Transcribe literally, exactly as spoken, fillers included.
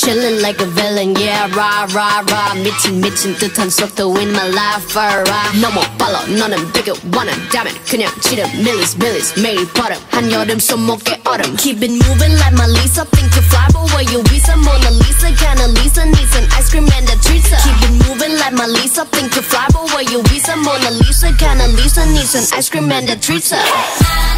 chillin' like a villain, yeah, rah, rah, rah. 미친, 미친 듯한 속도 in my life, rah. 너무 빨라, 너는 되게 원한다면 그냥 지름, 밀리스, 밀리스, 매일 버릇. 한여름 손목에 얼음. Keep it moving like my Lisa. Think you fly, but where you visa? Mona Lisa, kinda Lisa, needs an ice cream and a treat. Keep it moving like my Lisa. Think you fly, but where you visa? Mona Lisa, kinda Lisa, needs an ice cream and a treat.